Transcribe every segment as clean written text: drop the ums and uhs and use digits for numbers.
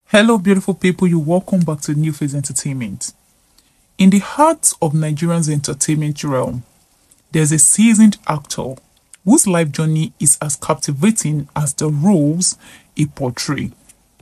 Hello, beautiful people. You welcome back to New Phase Entertainment. In the heart of Nigerian's entertainment realm, there's a seasoned actor whose life journey is as captivating as the roles he portrays.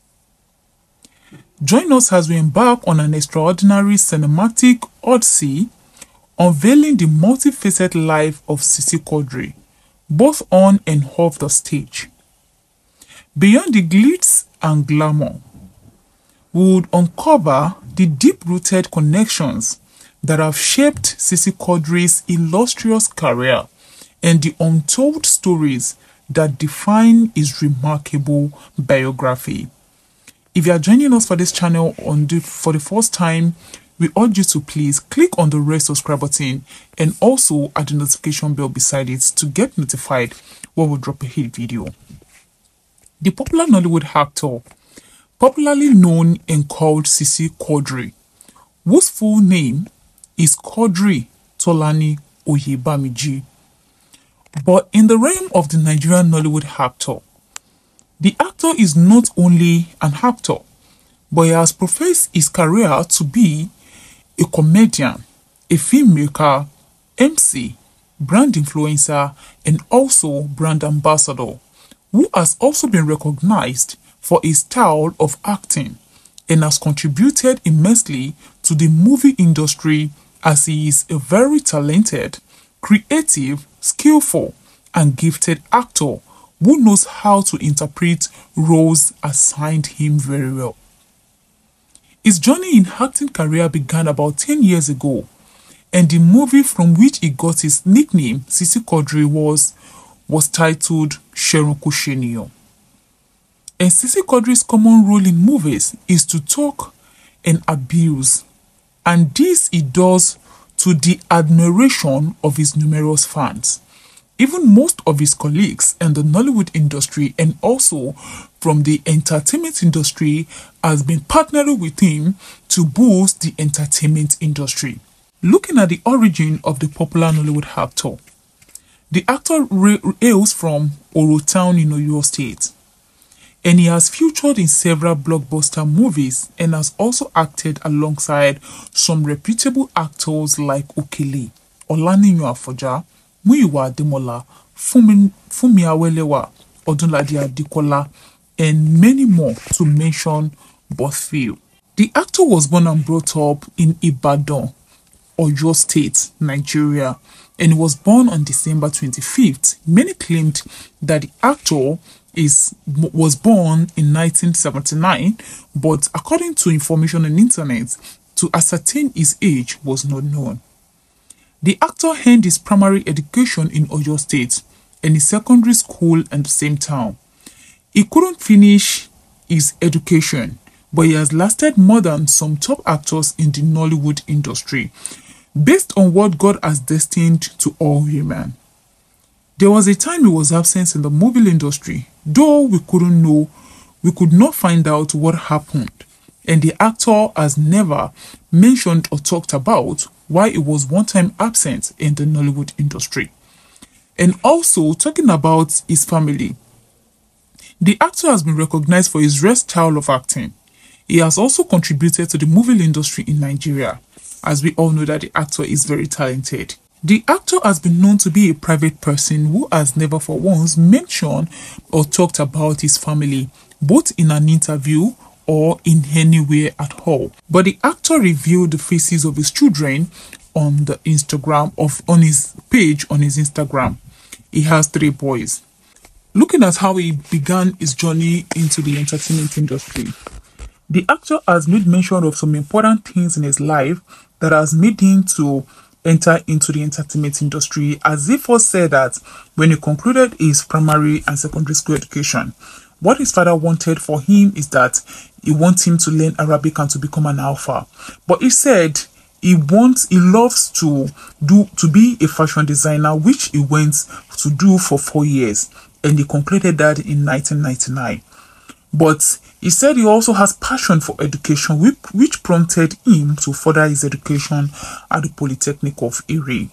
Join us as we embark on an extraordinary cinematic odyssey, unveiling the multifaceted life of Sisi Quadri, both on and off the stage. Beyond the glitz and glamour, we would uncover the deep-rooted connections that have shaped Sisi Quadri's illustrious career and the untold stories that define his remarkable biography. If you are joining us for this channel for the first time, we urge you to please click on the red subscribe button and also add the notification bell beside it to get notified when we drop a hit video. The popular Nollywood actor, popularly known and called Sisi Quadri, whose full name is Quadri Tolani Oyebamiji. But in the realm of the Nigerian Nollywood actor, the actor is not only an actor, but he has professed his career to be a comedian, a filmmaker, MC, brand influencer, and also brand ambassador, who has also been recognized for his style of acting and has contributed immensely to the movie industry as he is a very talented, creative, skillful, and gifted actor who knows how to interpret roles assigned him very well. His journey in acting career began about 10 years ago, and the movie from which he got his nickname Sisi Quadri was titled Sheronko Shenio. And Sisi Quadri's common role in movies is to talk and abuse, and this he does to the admiration of his numerous fans. Even most of his colleagues in the Nollywood industry and also from the entertainment industry has been partnering with him to boost the entertainment industry. Looking at the origin of the popular Nollywood actor, the actor hails from Oro Town in Oyo State, and he has featured in several blockbuster movies and has also acted alongside some reputable actors like Okele, Olaniyan Afoja, Muyiwa Ademola, Fumi Awelewa, Odunlade Adekola, and many more, to mention but few. The actor was born and brought up in Ibadan, Oyo State, Nigeria, and he was born on December 25th. Many claimed that the actor was born in 1979, but according to information on the internet, to ascertain his age was not known. The actor earned his primary education in Oyo State and his secondary school in the same town. He couldn't finish his education, but he has lasted more than some top actors in the Nollywood industry, based on what God has destined to all human. There was a time he was absent in the movie industry, though we could not find out what happened, and the actor has never mentioned or talked about why he was one time absent in the Nollywood industry. And also, talking about his family, the actor has been recognized for his rare style of acting. He has also contributed to the movie industry in Nigeria, as we all know that the actor is very talented. The actor has been known to be a private person who has never for once mentioned or talked about his family, both in an interview or in anywhere at all. But the actor revealed the faces of his children on the on his page on his Instagram. He has 3 boys. Looking at how he began his journey into the entertainment industry, the actor has made mention of some important things in his life that has made him to enter into the entertainment industry, as he first said that when he concluded his primary and secondary school education, what his father wanted for him is that he wants him to learn Arabic and to become an alpha. But he said he loves to be a fashion designer, which he went to do for 4 years, and he concluded that in 1999. But he said he also has passion for education, which prompted him to further his education at the Polytechnic of Ire.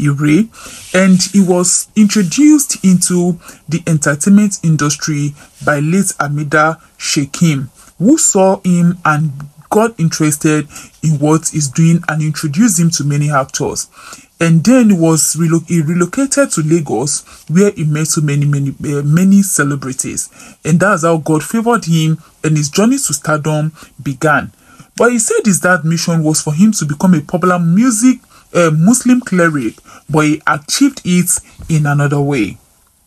And he was introduced into the entertainment industry by late Amida Shekim who saw him and got interested in what he's doing and introduced him to many actors. And then he relocated to Lagos, where he met so many celebrities. And that's how God favored him and his journey to stardom began. But he said his dad's mission was for him to become a popular Muslim cleric, but he achieved it in another way.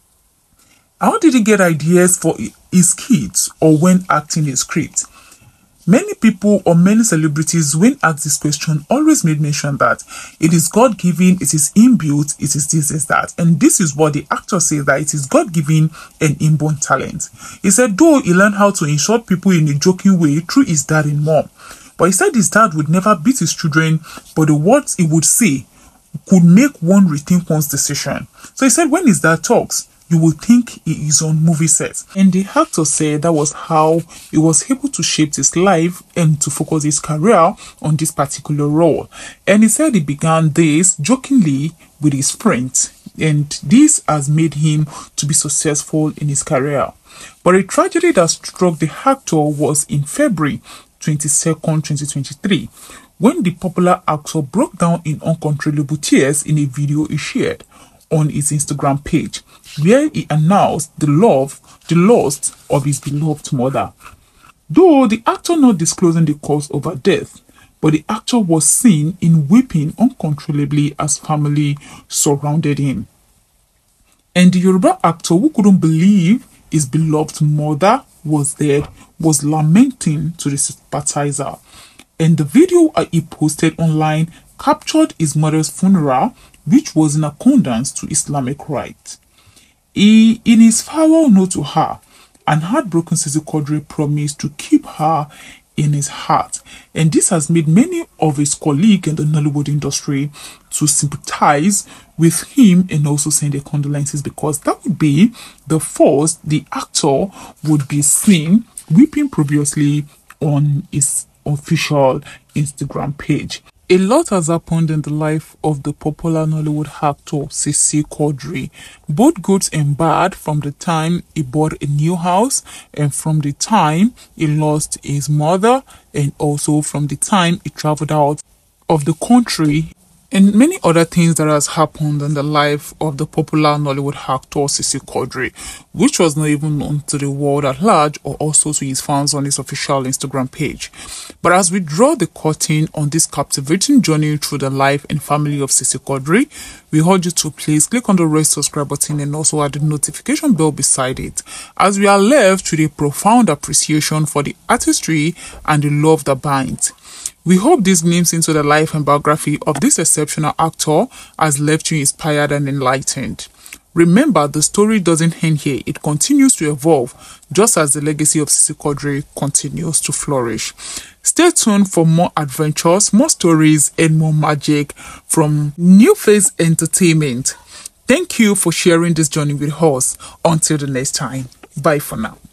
How did he get ideas for his kids or when acting a script? Many people or many celebrities, when asked this question, always made mention that it is God-given, it is inbuilt, it is this, is that. And this is what the actor says, that it is God-given and inborn talent. He said, though he learned how to insult people in a joking way through his dad and mom, but he said his dad would never beat his children, but the words he would say could make one rethink one's decision. So he said when his dad talks, you will think he is on movie set. And the actor said that was how he was able to shape his life and to focus his career on this particular role. And he said he began this jokingly with his friends, and this has made him to be successful in his career. But a tragedy that struck the actor was in February 22nd, 2023, when the popular actor broke down in uncontrollable tears in a video he shared on his Instagram page, where he announced the loss of his beloved mother. Though the actor not disclosing the cause of her death, but the actor was seen in weeping uncontrollably as family surrounded him. And the Yoruba actor, who couldn't believe his beloved mother was dead, was lamenting to the sympathizer. And the video he posted online captured his mother's funeral, which was in accordance to Islamic rites. In his farewell note to her, an heartbroken Sisi Quadri promised to keep her in his heart. And this has made many of his colleagues in the Nollywood industry to sympathize with him and also send their condolences, because that would be the first the actor would be seen weeping profusely on his official Instagram page. A lot has happened in the life of the popular Nollywood actor Sisi Quadri, both good and bad, from the time he bought a new house and from the time he lost his mother, and also from the time he traveled out of the country, and many other things that has happened in the life of the popular Nollywood actor Sisi Quadri, which was not even known to the world at large or also to his fans on his official Instagram page. But as we draw the curtain on this captivating journey through the life and family of Sisi Quadri, we urge you to please click on the red subscribe button and also add the notification bell beside it, as we are left with a profound appreciation for the artistry and the love that binds. We hope this glimpse into the life and biography of this exceptional actor has left you inspired and enlightened. Remember, the story doesn't end here. It continues to evolve, just as the legacy of Sisi Quadri continues to flourish. Stay tuned for more adventures, more stories, and more magic from New Face Entertainment. Thank you for sharing this journey with us. Until the next time. Bye for now.